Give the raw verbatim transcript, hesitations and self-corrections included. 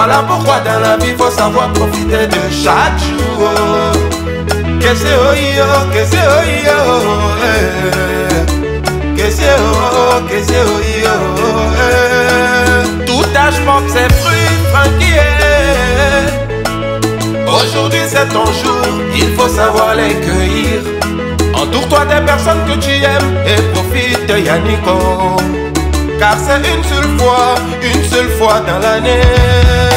Voilà pourquoi dans la vie faut savoir profiter de chaque jour. Que c'est oh yo, que c'est oh yo, eh. Que c'est oh, que c'est oh yo, eh. Tout âge porte ses fruits tranquilles. Aujourd'hui c'est ton jour, il faut savoir les cueillir. Entoure-toi des personnes que tu aimes et profite de Yannico. Car c'est une seule fois, une seule fois dans l'année.